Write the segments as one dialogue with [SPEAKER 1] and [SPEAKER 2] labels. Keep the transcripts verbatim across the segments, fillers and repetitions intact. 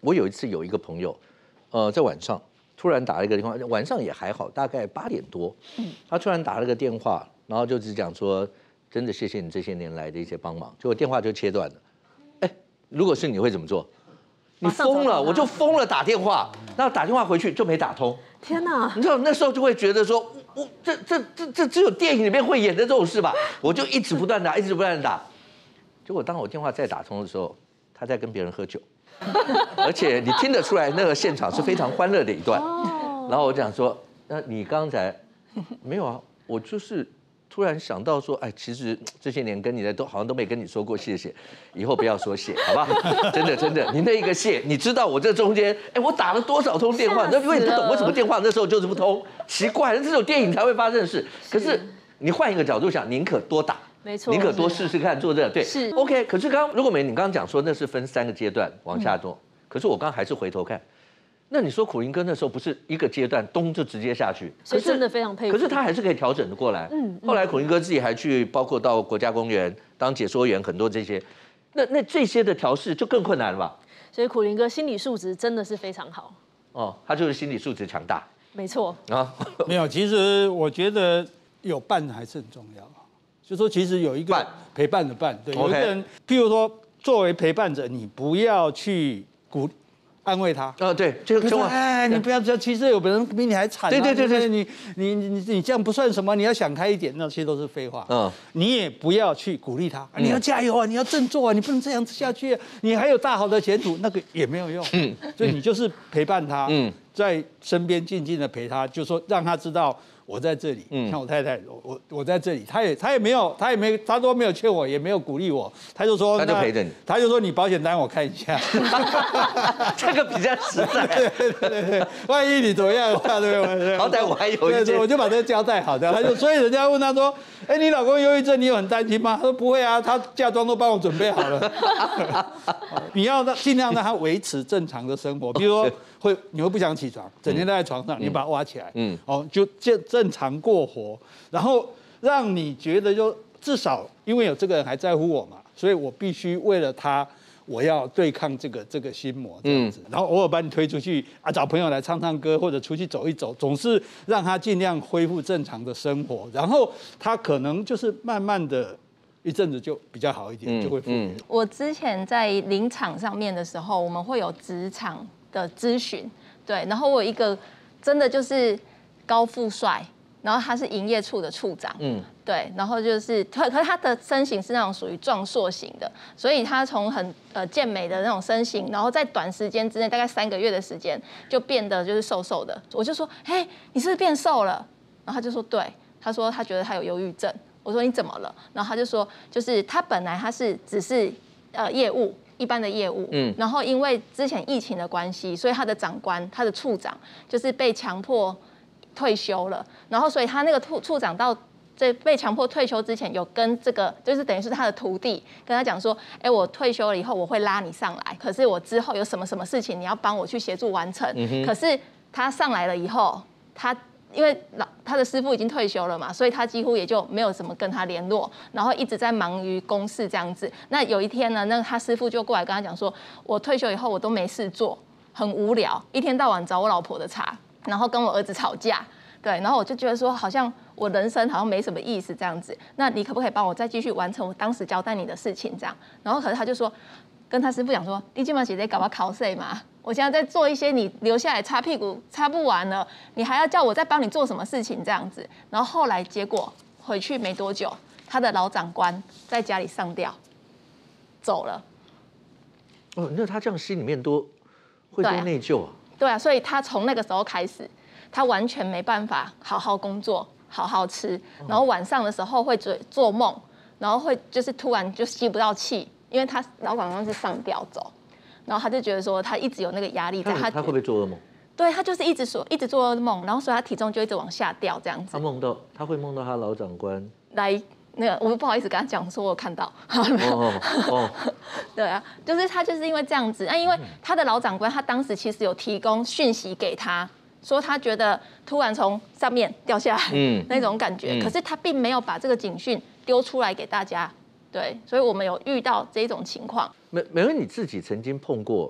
[SPEAKER 1] 我有一次有一个朋友，呃，在晚上突然打了一个电话，晚上也还好，大概八点多，嗯，他突然打了个电话，然后就只讲说，真的谢谢你这些年来的一些帮忙，结果电话就切断了。哎，如果是你会怎么做？你疯了，我就疯了，打电话，那打电话回去就没打通。
[SPEAKER 2] 天哪！
[SPEAKER 1] 你知道那时候就会觉得说，我这这这这只有电影里面会演的这种事吧？我就一直不断打，一直不断打。结果当我电话再打通的时候，他在跟别人喝酒，而且你听得出来那个现场是非常欢乐的一段。然后我讲说，那你刚才没有啊？我就是突然想到说，哎，其实这些年跟你的都好像都没跟你说过谢谢，以后不要说谢，好吧？真的真的，你那一个谢，你知道我这中间，哎，我打了多少通电话？那因为你不懂为什么电话那时候就是不通，奇怪，那这种电影才会发生的事。可是你换一个角度想，宁可多打。
[SPEAKER 2] 没错，
[SPEAKER 1] 宁可多试试看做这个，对，
[SPEAKER 2] 是
[SPEAKER 1] OK。可是刚刚如果没你刚刚讲说那是分三个阶段往下做，嗯、可是我刚刚还是回头看，那你说苦苓哥那时候不是一个阶段咚就直接下去，
[SPEAKER 2] 所以真的非常佩服。
[SPEAKER 1] 可是他还是可以调整的过来。嗯，后来苦苓哥自己还去包括到国家公园当解说员，很多这些，那那这些的调试就更困难了吧？
[SPEAKER 2] 所以苦苓哥心理素质真的是非常好。
[SPEAKER 1] 哦，他就是心理素质强大。
[SPEAKER 2] 没错
[SPEAKER 3] 啊，没有，其实我觉得有伴还是很重要。就说其实有一个陪伴的伴，对，有一个人，譬如说作为陪伴者，你不要去鼓安慰他，
[SPEAKER 1] 呃，对，就
[SPEAKER 3] 就说哎，你不要这样，其实有人比你还惨，
[SPEAKER 1] 对对对对，
[SPEAKER 3] 你你你你这样不算什么，你要想开一点，那些都是废话。嗯，你也不要去鼓励他，你要加油啊，你要振作啊，你不能这样下去，你还有大好的前途，那个也没有用。嗯，所以你就是陪伴他，嗯，在身边静静的陪他，就说让他知道。我在这里，嗯，像我太太，我我我在这里，他也他也没有，他也没，他都没有劝我，也没有鼓励我，他就说，
[SPEAKER 1] 他就陪着你，
[SPEAKER 3] 他就说你保险单我看一下，
[SPEAKER 1] 这个比较实在，
[SPEAKER 3] 对对对对，万一你怎么样的话，对不对？
[SPEAKER 1] 好歹我还有一件，
[SPEAKER 3] 我就把这个交代好的，他就所以人家问他说，哎，你老公忧郁症，你有很担心吗？他说不会啊，他嫁妆都帮我准备好了，你要让尽量让他维持正常的生活，比如说。会，你会不想起床，整天都在床上，你把它挖起来，嗯，哦，就正正常过活，然后让你觉得就至少因为有这个人还在乎我嘛，所以我必须为了他，我要对抗这个这个心魔这样子，然后偶尔把你推出去啊，找朋友来唱唱歌或者出去走一走，总是让他尽量恢复正常的生活，然后他可能就是慢慢的。一阵子就比较好一点，就会复原。
[SPEAKER 4] 我之前在临场上面的时候，我们会有职场的咨询，对，然后我有一个真的就是高富帅，然后他是营业处的处长，嗯，对，然后就是可可是他的身形是那种属于壮硕型的，所以他从很呃健美的那种身形，然后在短时间之内，大概三个月的时间，就变得就是瘦瘦的。我就说，嘿，你是不是变瘦了？然后他就说，对，他说他觉得他有忧郁症。我说你怎么了？然后他就说，就是他本来他是只是呃业务一般的业务，嗯，然后因为之前疫情的关系，所以他的长官他的处长就是被强迫退休了，然后所以他那个处处长到这被强迫退休之前，有跟这个就是等于是他的徒弟跟他讲说，哎，我退休了以后我会拉你上来，可是我之后有什么什么事情你要帮我去协助完成，嗯、可是他上来了以后，他。因为老他的师傅已经退休了嘛，所以他几乎也就没有怎么跟他联络，然后一直在忙于公事这样子。那有一天呢，那他师傅就过来跟他讲说，我退休以后我都没事做，很无聊，一天到晚找我老婆的茬，然后跟我儿子吵架，对，然后我就觉得说，好像我人生好像没什么意思这样子。那你可不可以帮我再继续完成我当时交代你的事情这样？然后可是他就说，跟他师傅讲说，你今晚姐姐搞我考试嘛？我现在在做一些你留下来擦屁股擦不完了，你还要叫我再帮你做什么事情这样子？然后后来结果回去没多久，他的老长官在家里上吊，走了。
[SPEAKER 1] 哦，那他这样心里面多会多内疚啊。
[SPEAKER 4] 对啊，所以他从那个时候开始，他完全没办法好好工作、好好吃，然后晚上的时候会做做梦，然后会就是突然就吸不到气，因为他老长官是上吊走。然后他就觉得说，他一直有那个压力在，
[SPEAKER 1] 他他会不会做噩梦？
[SPEAKER 4] 对他就是一直说，一直做噩梦，然后所以他体重就一直往下掉这样子。
[SPEAKER 1] 他梦到，他会梦到他老长官
[SPEAKER 4] 来那个，我不好意思跟他讲说，我看到。
[SPEAKER 1] 哦哦，
[SPEAKER 4] 对啊，就是他就是因为这样子，那、啊、因为他的老长官他当时其实有提供讯息给他，说他觉得突然从上面掉下来，嗯，那种感觉，嗯、可是他并没有把这个警讯丢出来给大家。对，所以我们有遇到这种情况。
[SPEAKER 1] 美美文，你自己曾经碰过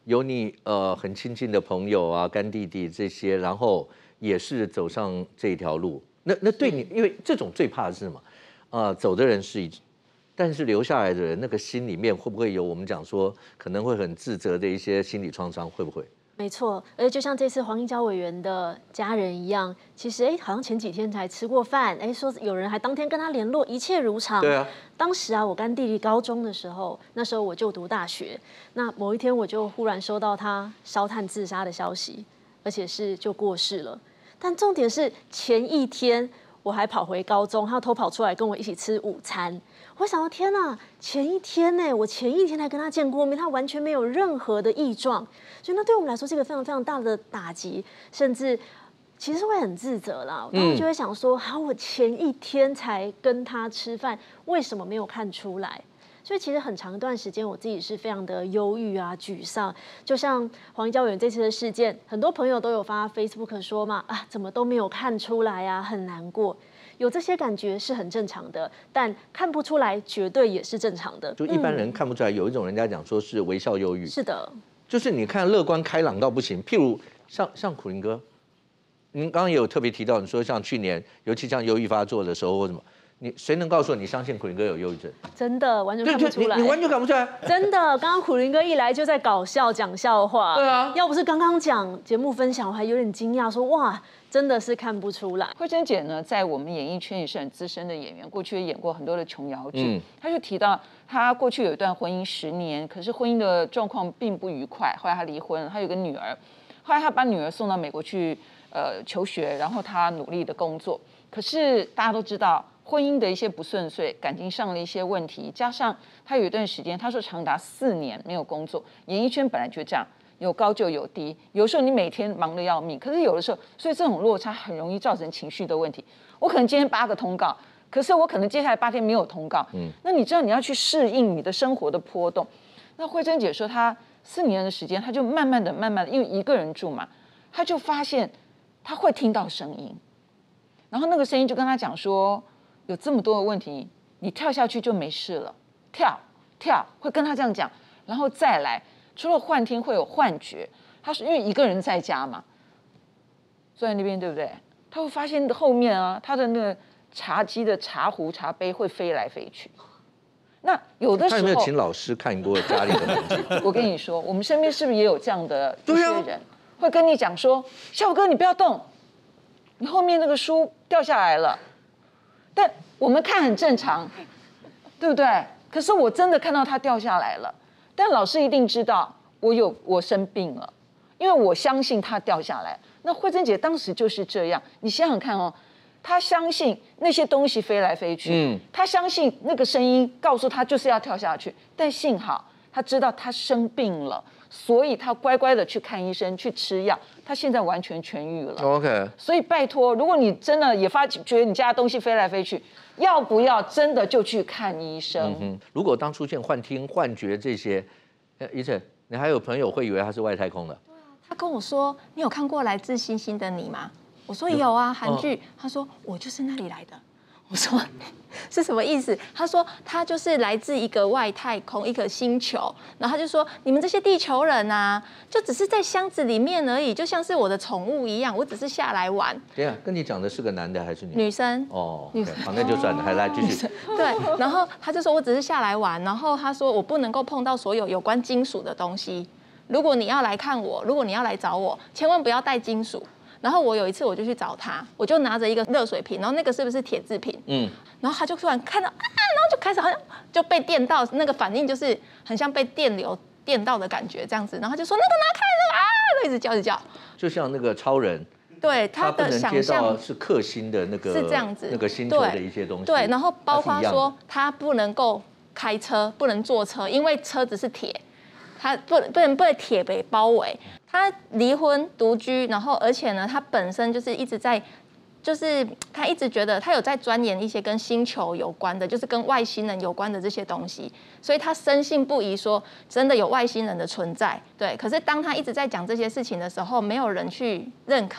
[SPEAKER 1] 有你呃很亲近的朋友啊、干弟弟这些，然后也是走上这条路。那那对你，因为这种最怕的是什么？呃，走的人是一，但是留下来的人，那个心里面会不会有我们讲说可能会很自责的一些心理创伤？会不会？
[SPEAKER 2] 没错，而且就像这次黄英娇委员的家人一样，其实哎，好像前几天才吃过饭，哎，说有人还当天跟他联络，一切如常。
[SPEAKER 1] 对啊。
[SPEAKER 2] 当时啊，我干弟弟高中的时候，那时候我就读大学，那某一天我就忽然收到他烧炭自杀的消息，而且是就过世了。但重点是前一天我还跑回高中，他偷跑出来跟我一起吃午餐。我想到天哪，前一天呢，我前一天才跟他见过面，他完全没有任何的异状，所以那对我们来说是一个非常非常大的打击，甚至其实会很自责啦。我当时就会想说，好、嗯，我前一天才跟他吃饭，为什么没有看出来？所以其实很长一段时间，我自己是非常的忧郁啊、沮丧。就像黄英娇委员这次的事件，很多朋友都有发 Facebook 说嘛，啊，怎么都没有看出来啊，很难过。有这些感觉是很正常的，但看不出来绝对也是正常的。
[SPEAKER 1] 就一般人看不出来，有一种人家讲说是微笑忧郁。
[SPEAKER 2] 是的，
[SPEAKER 1] 就是你看乐观开朗到不行。譬如像像苦苓哥，您刚刚也有特别提到，你说像去年，尤其像忧郁发作的时候或什么。你谁能告诉我你相信苦苓哥有忧郁症？
[SPEAKER 2] 真的完全看不出来，
[SPEAKER 1] 你, 你完全看不出来。
[SPEAKER 2] 真的，刚刚苦苓哥一来就在搞笑讲笑话。
[SPEAKER 1] 对啊，
[SPEAKER 2] 要不是刚刚讲节目分享，我还有点惊讶，说哇，真的是看不出来。
[SPEAKER 5] 慧珍姐呢，在我们演艺圈也是很资深的演员，过去也演过很多的琼瑶剧。嗯，她就提到，她过去有一段婚姻十年，可是婚姻的状况并不愉快。后来她离婚了，她有个女儿，后来她把女儿送到美国去呃求学，然后她努力的工作。可是大家都知道。婚姻的一些不顺遂，感情上的一些问题，加上他有一段时间，他说长达四年没有工作。演艺圈本来就这样，有高就有低，有时候你每天忙得要命，可是有的时候，所以这种落差很容易造成情绪的问题。我可能今天八个通告，可是我可能接下来八天没有通告，嗯，那你知道你要去适应你的生活的波动。那慧珍姐说，她四年的时间，她就慢慢的、慢慢的，因为一个人住嘛，她就发现她会听到声音，然后那个声音就跟她讲说。有这么多的问题，你跳下去就没事了。跳跳会跟他这样讲，然后再来，除了幻听会有幻觉。他说，因为一个人在家嘛，坐在那边对不对？他会发现后面啊，他的那个茶几的茶壶、茶杯会飞来飞去。那有的时候，
[SPEAKER 1] 他有没有请老师看过家里的环境？
[SPEAKER 5] 我跟你说，我们身边是不是也有这样的一些人，会跟你讲说：“小哥，你不要动，你后面那个书掉下来了。”但我们看很正常，对不对？可是我真的看到它掉下来了，但老师一定知道我有我生病了，因为我相信它掉下来。那慧珍姐当时就是这样，你想想看哦，她相信那些东西飞来飞去，嗯，她相信那个声音告诉她就是要跳下去，但幸好她知道她生病了。所以他乖乖的去看医生，去吃药，他现在完全痊愈了。
[SPEAKER 1] OK。
[SPEAKER 5] 所以拜托，如果你真的也发觉你家的东西飞来飞去，要不要真的就去看医生？嗯
[SPEAKER 1] 哼。如果当出现幻听、幻觉这些，怡晨，你还有朋友会以为他是外太空的？
[SPEAKER 4] 对啊，他跟我说：“你有看过《来自星星的你》吗？”我说：“有啊，韩剧。哦”他说：“我就是那里来的。”我说是什么意思？他说他就是来自一个外太空，一个星球，然后他就说你们这些地球人啊，就只是在箱子里面而已，就像是我的宠物一样，我只是下来玩。
[SPEAKER 1] 等一下，跟你讲的是个男的还是女？
[SPEAKER 4] 女生。
[SPEAKER 1] 哦，女生。好，那就算了，还来继续。
[SPEAKER 4] 对，然后他就说我只是下来玩，然后他说我不能够碰到所有有关金属的东西。如果你要来看我，如果你要来找我，千万不要带金属。然后我有一次我就去找他，我就拿着一个热水瓶，然后那个是不是铁制瓶？嗯，然后他就突然看到啊，然后就开始好像就被电到，那个反应就是很像被电流电到的感觉这样子，然后他就说那个拿开那个啊，就一直叫一直叫，
[SPEAKER 1] 就像那个超人，
[SPEAKER 4] 对他的想象
[SPEAKER 1] 是克星的那个
[SPEAKER 4] 是这样子，
[SPEAKER 1] 那个星球的一些东西，
[SPEAKER 4] 对，然后包括说他不能够开车，不能坐车，因为车子是铁。他不不能被铁被包围，他离婚独居，然后而且呢，他本身就是一直在，就是他一直觉得他有在钻研一些跟星球有关的，就是跟外星人有关的这些东西，所以他深信不疑说真的有外星人的存在。对，可是当他一直在讲这些事情的时候，没有人去认可，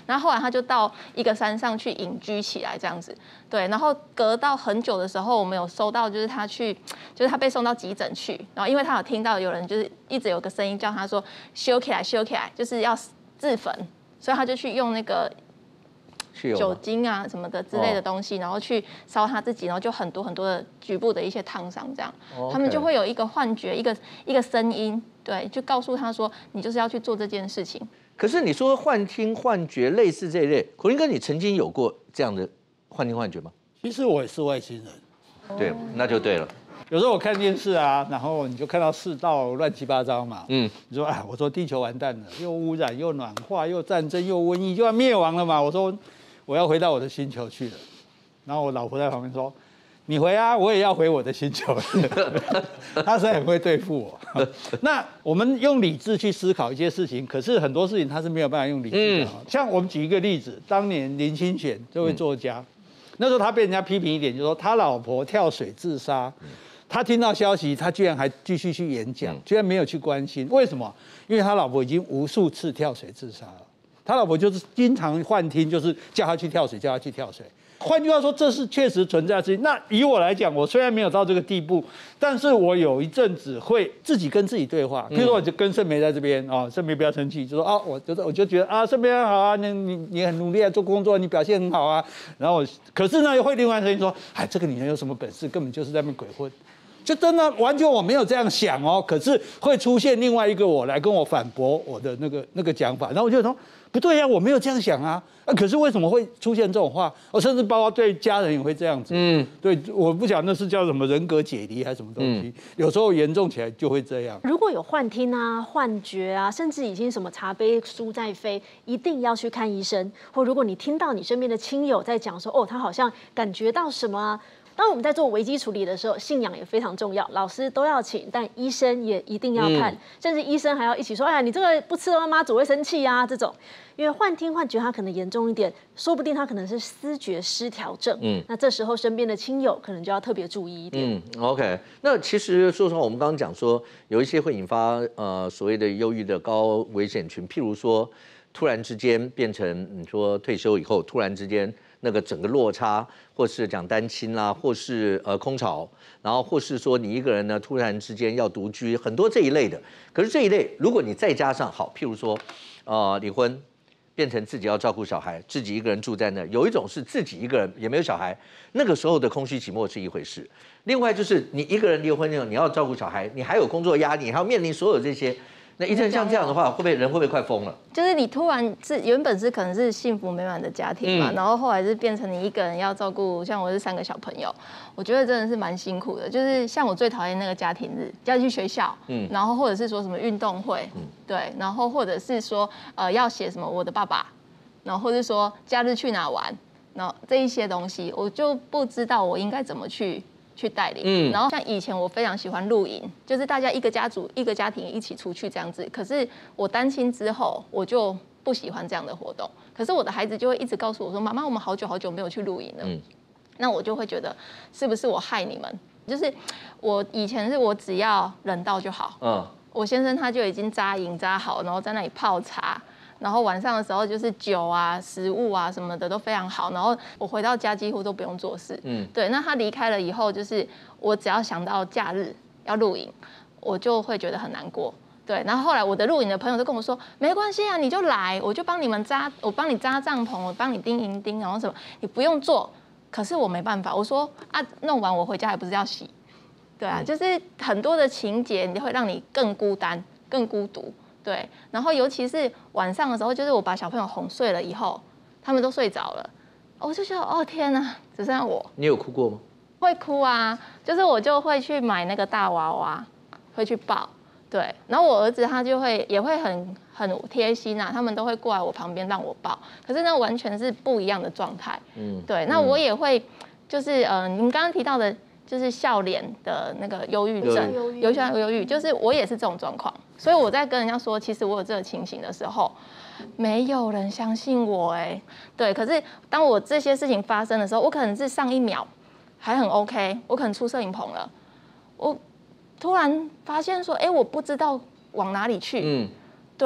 [SPEAKER 4] 然后后来他就到一个山上去隐居起来这样子，对，然后隔到很久的时候，我们有收到就是他去，就是他被送到急诊去，然后因为他有听到有人就是一直有个声音叫他说修起来修起来，就是要自焚，所以他就去用那个酒精啊什么的之类的东西，然后去烧他自己，然后就很多很多的局部的一些烫伤，这样， okay. 他们就会有一个幻觉，一个一个声音，对，就告诉他说，你就是要去做这件事情。
[SPEAKER 1] 可是你说幻听、幻觉类似这一类，口令哥，你曾经有过这样的幻听、幻觉吗？
[SPEAKER 3] 其实我也是外星人。
[SPEAKER 1] 对，那就对了。
[SPEAKER 3] 有时候我看电视啊，然后你就看到世道乱七八糟嘛，嗯，你说啊，我说地球完蛋了，又污染，又暖化，又战争，又瘟疫，就要灭亡了嘛。我说我要回到我的星球去了。然后我老婆在旁边说：“你回啊，我也要回我的星球。”她是很会对付我。那我们用理智去思考一些事情，可是很多事情他是没有办法用理智的。嗯、像我们举一个例子，当年林清玄这位作家，嗯、那时候他被人家批评一点，就是说他老婆跳水自杀。嗯他听到消息，他居然还继续去演讲，居然没有去关心，为什么？因为他老婆已经无数次跳水自杀了，他老婆就是经常幻听，就是叫他去跳水，叫他去跳水。换句话说，这是确实存在的事情。那以我来讲，我虽然没有到这个地步，但是我有一阵子会自己跟自己对话。比如说，我就跟盛梅在这边啊，盛梅不要生气，就说啊，我觉得我就觉得啊，盛梅很好啊，你你你很努力在做工作，你表现很好啊。然后，可是呢，会另外声音说，哎，这个女人有什么本事？根本就是在那边鬼混。就真的完全我没有这样想哦，可是会出现另外一个我来跟我反驳我的那个那个讲法，然后我就说不对呀、啊，我没有这样想啊，啊，可是为什么会出现这种话？我甚至包括对家人也会这样子，嗯，对，我不讲那是叫什么人格解离还是什么东西，嗯、有时候严重起来就会这样。
[SPEAKER 2] 如果有幻听啊、幻觉啊，甚至已经什么茶杯书在飞，一定要去看医生。或如果你听到你身边的亲友在讲说，哦，他好像感觉到什么啊。当我们在做危机处理的时候，信仰也非常重要，老师都要请，但医生也一定要看，嗯、甚至医生还要一起说，哎呀，你这个不吃的话，妈祖会生气啊，这种。因为幻听幻觉它可能严重一点，说不定它可能是思觉失调症。嗯，那这时候身边的亲友可能就要特别注意一点。
[SPEAKER 1] 嗯 ，OK。那其实说实话，我们刚刚讲说有一些会引发呃所谓的忧郁的高危险群，譬如说突然之间变成你说退休以后，突然之间那个整个落差，或是讲单亲啦，或是呃空巢，然后或是说你一个人呢突然之间要独居，很多这一类的。可是这一类，如果你再加上好，譬如说呃离婚。变成自己要照顾小孩，自己一个人住在那。有一种是自己一个人也没有小孩，那个时候的空虚寂寞是一回事。另外就是你一个人离婚那种，你要照顾小孩，你还有工作压力，你还要面临所有这些。那一阵像这样的话，会不会人会不会快疯了？
[SPEAKER 4] 就是你突然是原本是可能是幸福美满的家庭嘛，嗯、然后后来是变成你一个人要照顾，像我是三个小朋友，我觉得真的是蛮辛苦的。就是像我最讨厌那个家庭日，要去学校，嗯，然后或者是说什么运动会，嗯，对，然后或者是说呃要写什么我的爸爸，然后或者是说假日去哪玩，然后这一些东西，我就不知道我应该怎么去。去带领，嗯，然后像以前我非常喜欢露营，就是大家一个家族、一个家庭一起出去这样子。可是我单亲之后，我就不喜欢这样的活动。可是我的孩子就会一直告诉我说：“妈妈，我们好久好久没有去露营了。”嗯，那我就会觉得是不是我害你们？就是我以前是我只要人到就好，嗯，我先生他就已经扎营扎好，然后在那里泡茶。然后晚上的时候就是酒啊、食物啊什么的都非常好，然后我回到家几乎都不用做事。嗯，对。那他离开了以后，就是我只要想到假日要露营，我就会觉得很难过。对。然后后来我的露营的朋友都跟我说，没关系啊，你就来，我就帮你们扎，我帮你扎帐篷，我帮你钉营钉，然后什么，你不用做。可是我没办法，我说啊，弄完我回家还不是要洗？对啊，就是很多的情节，你会让你更孤单、更孤独。对，然后尤其是晚上的时候，就是我把小朋友哄睡了以后，他们都睡着了，我就觉得哦天哪，只剩下我。
[SPEAKER 1] 你有哭过吗？
[SPEAKER 4] 会哭啊，就是我就会去买那个大娃娃，会去抱。对，然后我儿子他就会也会很很贴心啊，他们都会过来我旁边让我抱。可是那完全是不一样的状态。嗯，对，那我也会就是呃，你们刚刚提到的。就是笑脸的那个忧郁症，有些忧郁，就是我也是这种状况，所以我在跟人家说，其实我有这个情形的时候，没有人相信我哎、欸，对，可是当我这些事情发生的时候，我可能是上一秒还很 OK， 我可能出摄影棚了，我突然发现说，哎、欸，我不知道往哪里去，嗯，对，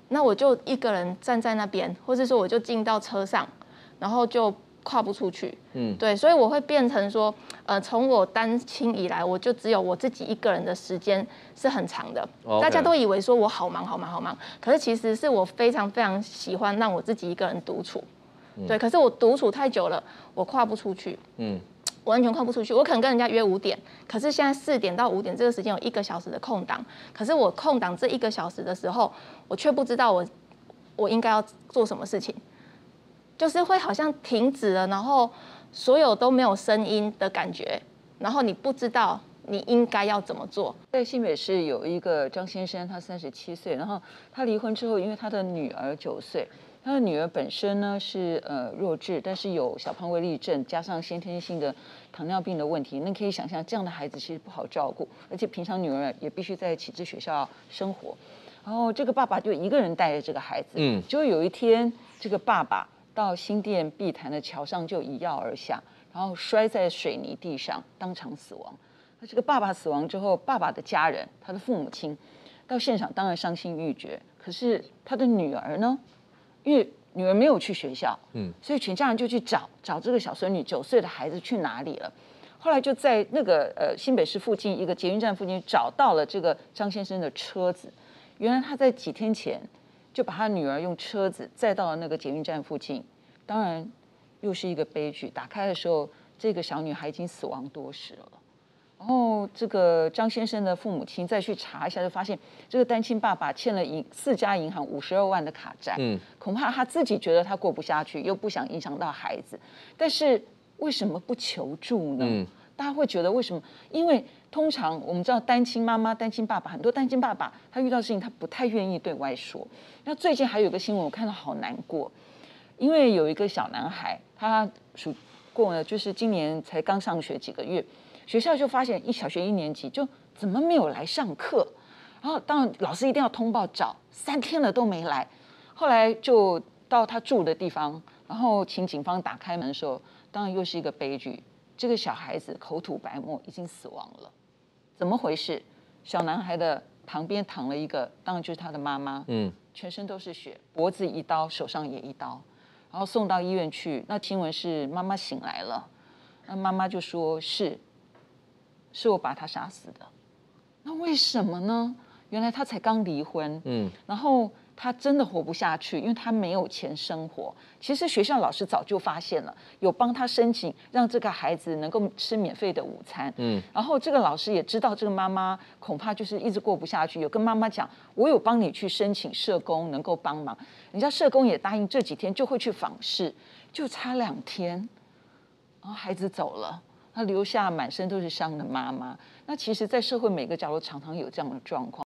[SPEAKER 4] 那我就一个人站在那边，或者说我就进到车上，然后就跨不出去。嗯，对，所以我会变成说，呃，从我单亲以来，我就只有我自己一个人的时间是很长的。Okay. 大家都以为说我好忙好忙好忙，可是其实是我非常非常喜欢让我自己一个人独处。嗯、对，可是我独处太久了，我跨不出去。嗯。我完全跨不出去，我可能跟人家约五点，可是现在四点到五点这个时间有一个小时的空档，可是我空档这一个小时的时候，我却不知道我我应该要做什么事情，就是会好像停止了，然后所有都没有声音的感觉，然后你不知道你应该要怎么做。
[SPEAKER 5] 在新北市有一个张先生，他三十七岁，然后他离婚之后，因为他的女儿九岁。他的女儿本身呢是呃弱智，但是有小胖威力症，加上先天性的糖尿病的问题，那可以想象这样的孩子其实不好照顾，而且平常女儿也必须在启智学校生活，然后这个爸爸就一个人带着这个孩子，嗯，结果有一天这个爸爸到新店碧潭的桥上就一跃而下，然后摔在水泥地上，当场死亡。那这个爸爸死亡之后，爸爸的家人，他的父母亲到现场当然伤心欲绝，可是他的女儿呢？因为女儿没有去学校，嗯，所以全家人就去找找这个小孙女九岁的孩子去哪里了。后来就在那个呃新北市附近一个捷运站附近找到了这个张先生的车子。原来他在几天前就把他女儿用车子载到了那个捷运站附近。当然又是一个悲剧，打开的时候这个小女孩已经死亡多时了。然后这个张先生的父母亲再去查一下，就发现这个单亲爸爸欠了银四家银行五十二万的卡债，嗯，恐怕他自己觉得他过不下去，又不想影响到孩子，但是为什么不求助呢？嗯，大家会觉得为什么？因为通常我们知道单亲妈妈、单亲爸爸，很多单亲爸爸他遇到事情他不太愿意对外说。那最近还有一个新闻我看到好难过，因为有一个小男孩，他属过了就是今年才刚上学几个月。学校就发现一小学一年级就怎么没有来上课，然后当然老师一定要通报找，三天了都没来，后来就到他住的地方，然后请警方打开门的时候，当然又是一个悲剧，这个小孩子口吐白沫，已经死亡了，怎么回事？小男孩的旁边躺了一个，当然就是他的妈妈，嗯，全身都是血，脖子一刀，手上也一刀，然后送到医院去，那听闻是妈妈醒来了，那妈妈就说是。是我把他杀死的，那为什么呢？原来他才刚离婚，嗯，然后他真的活不下去，因为他没有钱生活。其实学校老师早就发现了，有帮他申请让这个孩子能够吃免费的午餐，嗯，然后这个老师也知道这个妈妈恐怕就是一直过不下去，有跟妈妈讲，我有帮你去申请社工能够帮忙，人家社工也答应这几天就会去访视，就差两天，然后孩子走了。他留下满身都是伤的妈妈。那其实，在社会每个角落常常有这样的状况。